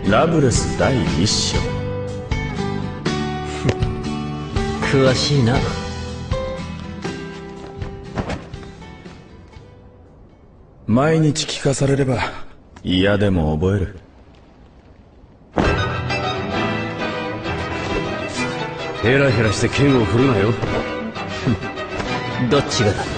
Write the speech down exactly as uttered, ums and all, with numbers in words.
ラブレス第一章。 詳しいな。 毎日聞かされれば嫌でも覚える。 ヘラヘラして剣を振るなよ。 どっちがだ。